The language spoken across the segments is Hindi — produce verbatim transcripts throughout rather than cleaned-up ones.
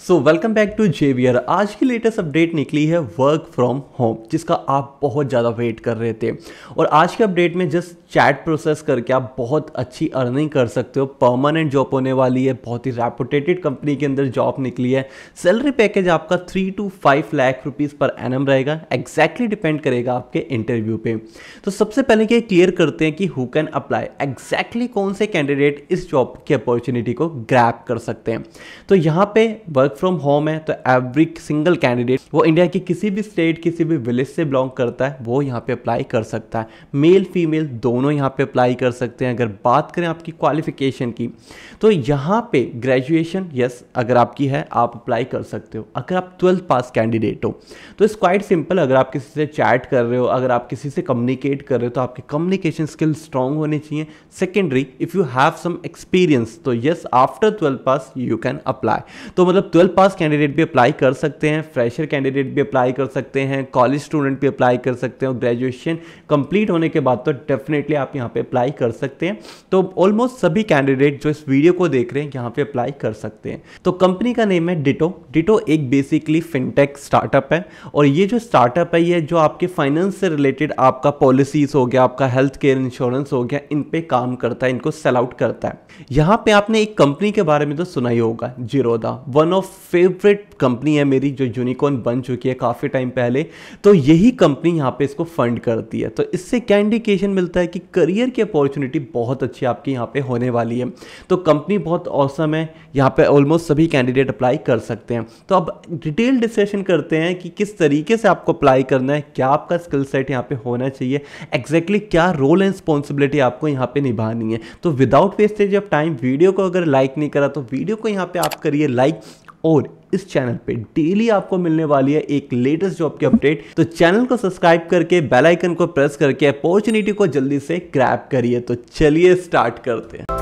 So welcome back to Xavier. आज की लेटेस्ट अपडेट निकली है वर्क फ्रॉम होम, जिसका आप बहुत ज़्यादा वेट कर रहे थे। और आज के अपडेट में जस्ट चैट प्रोसेस करके आप बहुत अच्छी अर्निंग कर सकते हो। परमानेंट जॉब होने वाली है, बहुत ही रेपुटेटेड कंपनी के अंदर जॉब निकली है। सैलरी पैकेज आपका three to five lakh rupees per annum रहेगा। एग्जैक्टली डिपेंड करेगा आपके इंटरव्यू पे। तो सबसे पहले ये क्लियर करते हैं कि हु कैन अप्लाई, एग्जैक्टली कौन से कैंडिडेट इस जॉब की अपॉर्चुनिटी को ग्रैब कर सकते हैं। तो यहाँ पे वर्क फ्रॉम होम है, तो एवरी सिंगल कैंडिडेट वो इंडिया की किसी भी स्टेट किसी भी विलेज से बिलोंग करता है वो यहाँ पे अप्लाई कर सकता है। मेल फीमेल दोनों यहाँ पे अप्लाई कर सकते हैं। अगर बात करें आपकी क्वालिफिकेशन की, तो यहाँ पे ग्रेजुएशन यस अगर आपकी है आप अप्लाई कर सकते हो। अगर आप ट्वेल्थ पास कैंडिडेट हो तो इट्स क्वाइट सिंपल। अगर आप किसी से चैट कर रहे हो, अगर आप किसी से कम्युनिकेट कर रहे हो, तो आपकी कम्युनिकेशन स्किल स्ट्रांग होनी चाहिए। Secondary, if you have some experience तो yes after twelfth pass you can apply. तो मतलब ट्वेल्थ पास कैंडिडेट भी अप्लाई कर सकते हैं, फ्रेशर कैंडिडेट भी अप्लाई कर सकते हैं, कॉलेज स्टूडेंट भी अप्लाई कर सकते हैं। और ग्रेजुएशन कंप्लीट होने के बाद तो डेफिनेटली आप यहाँ पे अप्लाई कर सकते हैं। तो ऑलमोस्ट सभी कैंडिडेट जो इस वीडियो को देख रहे हैं यहाँ पे अप्लाई कर सकते हैं। तो कंपनी का नेम है डिटो। डिटो एक बेसिकली फिनटेक स्टार्टअप है। और ये जो स्टार्टअप है ये जो आपके फाइनेंस से रिलेटेड आपका पॉलिसीज हो गया, आपका हेल्थ केयर इंश्योरेंस हो गया, इन पे काम करता है, इनको सेल आउट करता है। यहाँ पे आपने एक कंपनी के बारे में तो सुना ही होगा, Zerodha. One of favourite company है मेरी, जो यूनिकॉर्न बन चुकी है काफ़ी टाइम पहले। तो यही कंपनी यहाँ पे इसको फंड करती है। तो इससे क्या इंडिकेशन मिलता है कि करियर की अपॉर्चुनिटी बहुत अच्छी आपकी यहाँ पे होने वाली है। तो कंपनी बहुत औसम है, यहाँ पे ऑलमोस्ट सभी कैंडिडेट अप्लाई कर सकते हैं। तो अब डिटेल डिस्कशन करते हैं कि किस तरीके से आपको अप्लाई करना है, क्या आपका स्किल सेट यहाँ पे होना चाहिए, एग्जैक्टली क्या रोल एंड रिस्पॉन्सिबिलिटी आपको यहाँ पे निभानी है। तो without wastage of time, video को अगर लाइक नहीं करा तो वीडियो को यहाँ पे आप करिए लाइक। और इस चैनल पे डेली आपको मिलने वाली है एक लेटेस्ट जॉब की अपडेट। तो चैनल को सब्सक्राइब करके बेल आइकन को प्रेस करके अपॉर्चुनिटी को जल्दी से ग्रैब करिए। तो चलिए स्टार्ट करते हैं।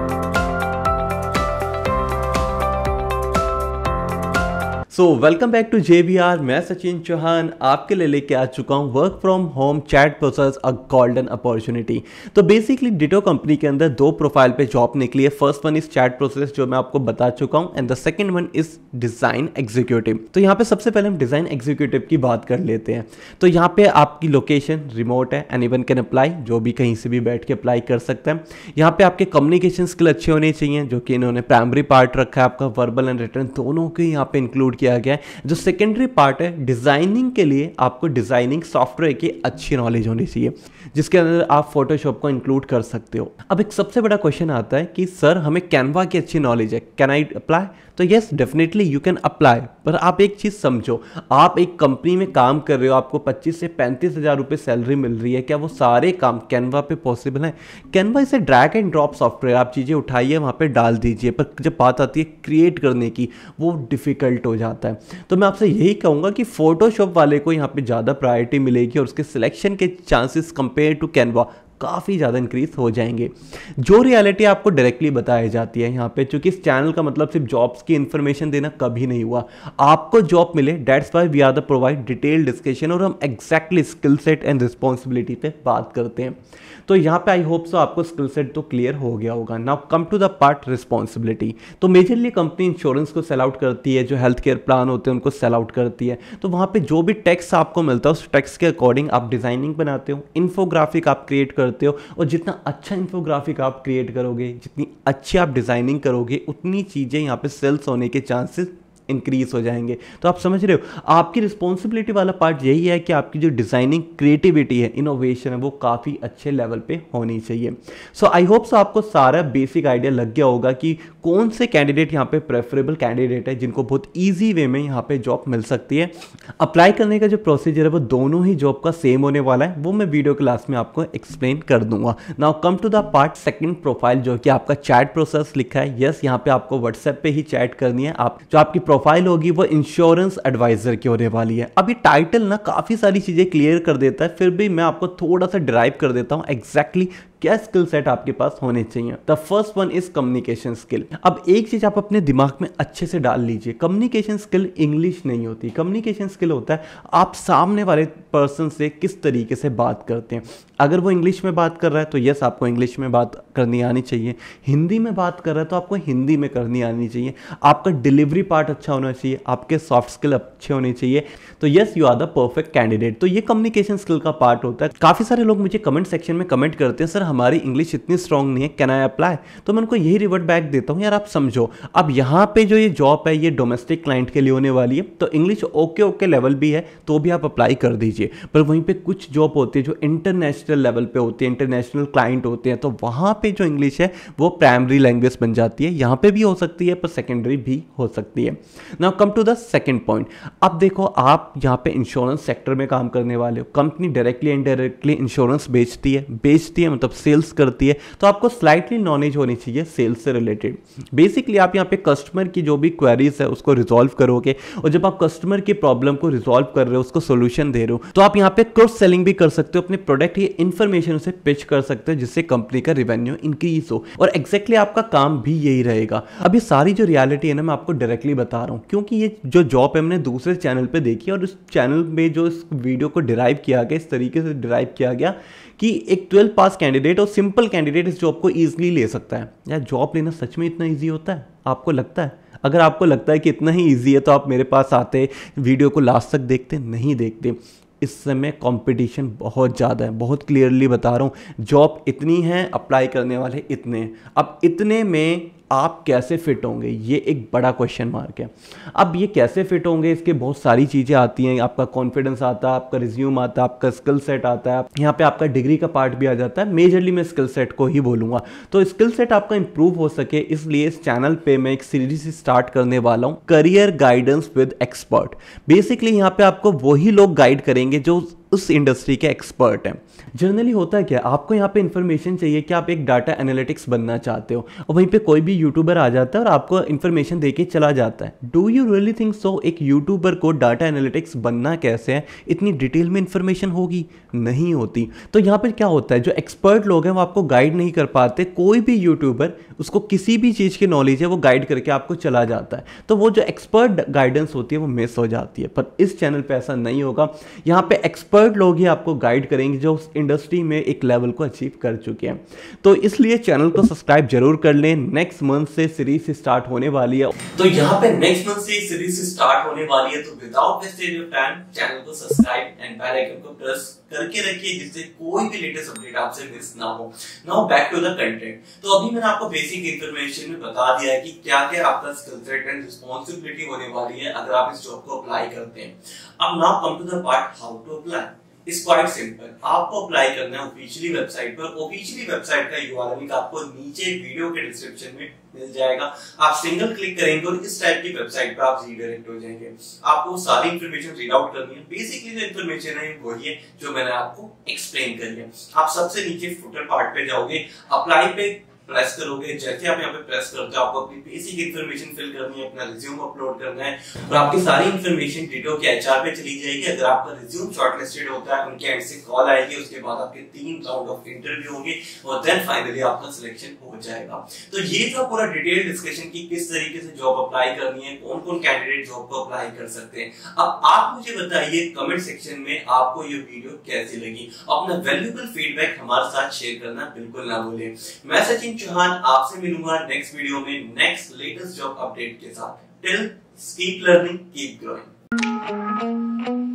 So welcome back to JVR. मैं सचिन चौहान आपके लिए लेके आ चुका हूँ work from home chat process a golden opportunity. तो बेसिकली डिटो कंपनी के अंदर दो प्रोफाइल पे जॉब निकली है। First one is chat process जो मैं आपको बता चुका हूँ, and the second one is design executive. तो यहाँ पे सबसे पहले हम डिजाइन एग्जीक्यूटिव की बात कर लेते हैं। तो यहाँ पे आपकी लोकेशन रिमोट है, एनीवन कैन अप्लाई, जो भी कहीं से भी बैठ के अप्लाई कर सकता है। यहाँ पे आपके कम्युनिकेशन स्किल अच्छे होने चाहिए, जो कि इन्होंने प्राइमरी पार्ट रखा है आपका वर्बल एंड रिटन दोनों के यहाँ पे इंक्लूड किया गया है। जो सेकेंडरी पार्ट है डिजाइनिंग के लिए आपको डिजाइनिंग सॉफ्टवेयर की अच्छी नॉलेज होनी चाहिए, जिसके अंदर आप फोटोशॉप को इंक्लूड कर सकते हो। अब एक सबसे बड़ा क्वेश्चन आता है कि सर हमें कैनवा की अच्छी नॉलेज है, कैन आई अप्लाई? तो yes definitely you can apply. पर आप एक चीज समझो, आप एक कंपनी में काम कर रहे हो, आपको पच्चीस से पैंतीस हजार रुपए सैलरी मिल रही है, क्या वो सारे काम कैनवा पे पॉसिबल है? कैनवा इसे ड्रैग एंड ड्रॉप सॉफ्टवेयर, आप चीजें उठाइए वहां पे डाल दीजिए, पर जब बात आती है क्रिएट करने की वो डिफिकल्ट हो जाता है। तो मैं आपसे यही कहूंगा कि फोटोशॉप वाले को यहाँ पे ज़्यादा प्रायोरिटी मिलेगी और उसके सिलेक्शन के चांसेस कंपेयर टू कैनवा काफ़ी ज़्यादा इंक्रीज हो जाएंगे। जो रियलिटी आपको डायरेक्टली बताई जाती है यहाँ पे, क्योंकि इस चैनल का मतलब सिर्फ जॉब्स की इन्फॉर्मेशन देना कभी नहीं हुआ। आपको जॉब मिले, that's why we are the provide detail discussion, और हम exactly skill set and responsibility पे बात करते हैं। तो यहाँ पे आई होप सो आपको स्किल सेट तो क्लियर हो गया होगा। Now come to the part responsibility. तो मेजरली कंपनी इंश्योरेंस को सेल आउट करती है, जो हेल्थ केयर प्लान होते हैं उनको सेल आउट करती है। तो वहाँ पे जो भी टैक्स आपको मिलता है उस टैक्स के अकॉर्डिंग आप डिजाइनिंग बनाते हो, इन्फोग्राफिक आप क्रिएट करते हो, और जितना अच्छा इन्फोग्राफिक आप क्रिएट करोगे, जितनी अच्छी आप डिजाइनिंग करोगे, उतनी चीज़ें यहाँ पे सेल्स होने के चांसेस इंक्रीज हो जाएंगे। तो आप समझ रहे हो, आपकी रिस्पॉन्सिबिलिटी वाला पार्ट यही है कि आपकी जो डिजाइनिंग क्रिएटिविटी है, इनोवेशन है, वो काफ़ी अच्छे लेवल पे होनी चाहिए। सो आई होप सो आपको सारा बेसिक आइडिया लग गया होगा कि कौन से कैंडिडेट यहाँ पे प्रेफरेबल कैंडिडेट है, जिनको बहुत ईजी वे में यहाँ पे जॉब मिल सकती है। अप्लाई करने का जो प्रोसीजर है वो दोनों ही जॉब का सेम होने वाला है, वो मैं वीडियो क्लास में आपको एक्सप्लेन कर दूंगा। Now come to the part second profile, जो कि आपका चैट प्रोसेस लिखा है। यस यहाँ पे आपको व्हाट्सएप पे ही चैट करनी है। आप जो आपकी प्रोफाइल होगी वो इंश्योरेंस एडवाइजर की होने वाली है। अब ये टाइटल ना काफ़ी सारी चीज़ें क्लियर कर देता है, फिर भी मैं आपको थोड़ा सा डिराइव कर देता हूँ एग्जैक्टली क्या स्किल सेट आपके पास होने चाहिए। The first one is communication skill. अब एक चीज आप अपने दिमाग में अच्छे से डाल लीजिए, कम्युनिकेशन स्किल इंग्लिश नहीं होती, कम्युनिकेशन स्किल होता है आप सामने वाले पर्सन से किस तरीके से बात करते हैं। अगर वो इंग्लिश में बात कर रहा है तो यस आपको इंग्लिश में बात करनी आनी चाहिए, हिंदी में बात कर रहा है तो आपको हिंदी में करनी आनी चाहिए, आपका डिलीवरी पार्ट अच्छा होना चाहिए, आपके सॉफ्ट स्किल अच्छे होने चाहिए, तो yes you are the perfect candidate. तो ये कम्युनिकेशन स्किल का पार्ट होता है। काफी सारे लोग मुझे कमेंट सेक्शन में कमेंट करते हैं सर हमारी इंग्लिश इतनी स्ट्रांग नहीं है, कैन आई अप्लाई। तो मैं उनको यही रिवर्ट बैक देता हूँ, यार आप समझो अब यहाँ पे जो ये जॉब है ये डोमेस्टिक क्लाइंट के लिए होने वाली है, तो इंग्लिश ओके ओके लेवल भी है तो भी आप अप्लाई कर दीजिए। पर वहीं पे कुछ जॉब होती है जो इंटरनेशनल लेवल पे होती है, इंटरनेशनल क्लाइंट होते हैं, तो वहां पे जो इंग्लिश है वो प्राइमरी लैंग्वेज बन जाती है। यहाँ पे भी हो सकती है पर सेकेंडरी भी हो सकती है। Now come to the second point. अब देखो आप यहाँ पे इंश्योरेंस सेक्टर में काम करने वाले हो, कंपनी डायरेक्टली इनडायरेक्टली इंश्योरेंस बेचती है, बेचती है मतलब सेल्स करती है, तो आपको स्लाइटली नॉलेज होनी चाहिए सेल्स से रिलेटेड। बेसिकली आप यहाँ पे कस्टमर की जो भी क्वेरीज है उसको रिजॉल्व करोगे, और जब आप कस्टमर की प्रॉब्लम को रिजॉल्व कर रहे हो, उसको सोल्यूशन दे रहे हो, तो आप यहाँ पे क्रॉस सेलिंग भी कर सकते हो, अपने प्रोडक्ट की इंफॉर्मेशन उसे पिच कर सकते हो जिससे कंपनी का रेवेन्यू इंक्रीज हो। और एग्जैक्टली आपका काम भी यही रहेगा। अब ये सारी जो रियलिटी है ना मैं आपको डायरेक्टली बता रहा हूँ, क्योंकि ये जो जॉब है मैंने दूसरे चैनल पे देखी और उस चैनल में जो इस वीडियो को डिराइव किया गया, इस तरीके से डिराइव किया गया कि एक ट्वेल्व पास कैंडिडेट और सिंपल कैंडिडेट इस जॉब को ईजिली ले सकता है। यार जॉब लेना सच में इतना ईजी होता है? आपको लगता है? अगर आपको लगता है कि इतना ही ईजी है तो आप मेरे पास आते, वीडियो को लास्ट तक देखते, नहीं देखते। इस समय कंपटीशन बहुत ज़्यादा है, बहुत क्लियरली बता रहा हूँ। जॉब इतनी है, अप्लाई करने वाले इतने हैं। अब इतने में आप कैसे फिट होंगे ये एक बड़ा क्वेश्चन मार्क है। अब ये कैसे फिट होंगे इसके बहुत सारी चीज़ें आती हैं। आपका कॉन्फिडेंस आता है, आपका रिज्यूम आता है, आपका स्किल सेट आता है, यहाँ पे आपका डिग्री का पार्ट भी आ जाता है। मेजरली मैं स्किल सेट को ही बोलूँगा। तो स्किल सेट आपका इंप्रूव हो सके इसलिए इस चैनल पे मैं एक सीरीज स्टार्ट करने वाला हूँ, career guidance with expert. Basically यहाँ पे आपको वही लोग गाइड करेंगे जो उस इंडस्ट्री के एक्सपर्ट हैं। जनरली होता है क्या, आपको यहाँ पे इन्फॉर्मेशन चाहिए कि आप एक डाटा एनालिटिक्स बनना चाहते हो, और वहीं पे कोई भी यूट्यूबर आ जाता है और आपको इन्फॉर्मेशन देके चला जाता है। Do you really think so एक यूट्यूबर को डाटा एनालिटिक्स बनना कैसे है इतनी डिटेल में इन्फॉर्मेशन होगी? नहीं होती। तो यहाँ पर क्या होता है, जो एक्सपर्ट लोग हैं वो आपको गाइड नहीं कर पाते। कोई भी यूट्यूबर उसको किसी भी चीज़ की नॉलेज है वो गाइड करके आपको चला जाता है, तो वो जो एक्सपर्ट गाइडेंस होती है वो मिस हो जाती है। पर इस चैनल पे ऐसा नहीं होगा। यहाँ पे एक्सपर्ट लोग ही आपको गाइड करेंगे जो उस इंडस्ट्री में एक लेवल को अचीव कर चुके हैं। तो इसलिए चैनल को सब्सक्राइब जरूर कर लें। नेक्स्ट मंथ से सीरीज स्टार्ट होने वाली है, तो यहाँ पे नेक्स्ट मंथ से सीरीज स्टार्ट होने वाली है। तो without wasting your time channel को सब्सक्राइब एंड बेल आइकन को प्रेस करके रखिए जिससे कोई भी लेटेस्ट अपडेट आपसे मिस ना हो। Now back to the content. तो अभी मैंने आपको बेसिक इंफॉर्मेशन में बता दिया है कि क्या क्या आपका स्किल सेट एंड रिस्पांसिबिलिटी होने वाली है अगर आप इस जॉब को अप्लाई करते हैं। अब now come to the part how to apply. It's quite simple. आपको अप्लाई करना है ऑफिशियली वेबसाइट पर। ऑफिशियली वेबसाइट का यूआरएल लिंक आपको नीचे वीडियो के डिस्क्रिप्शन में मिल जाएगा। आप सिंगल क्लिक करेंगे और इस टाइप की वेबसाइट पर आप रीडायरेक्ट हो जाएंगे। आपको सारी इंफॉर्मेशन रीड आउट करनी है। बेसिकली जो इंफॉर्मेशन है वही है जो मैंने आपको एक्सप्लेन करी है। आप सबसे नीचे फुटर पार्ट पे जाओगे, अप्लाई पे प्रेस करोगे। जैसे आप यहाँ पे प्रेस करते हो आपको अपनी बेसिक इन्फॉर्मेशन फिल करनी है, अपना रिज्यूम अपलोड करना है और आपकी सारी इन्फॉर्मेशन डिटो के एचआर पे चली जाएगी। अगर आपका रिज्यूम शॉर्टलिस्टेड होता है उनके एंड से कॉल आएगी, उसके बाद आपके तीन राउंड ऑफ इंटरव्यू होंगे और देन फाइनली आपका सिलेक्शन हो जाएगा। तो ये था पूरा डिटेल डिस्कशन की किस तरीके से जॉब अप्लाई करनी है, कौन कौन कैंडिडेट जॉब को अप्लाई कर सकते हैं। अब आप मुझे बताइए कमेंट सेक्शन में आपको ये वीडियो कैसी लगी। अपना वैल्यूएबल फीडबैक हमारे साथ शेयर करना बिल्कुल ना भूलें। मैं सचिन चौहान आपसे मिलूंगा नेक्स्ट वीडियो में नेक्स्ट लेटेस्ट जॉब अपडेट के साथ। Till keep learning keep growing.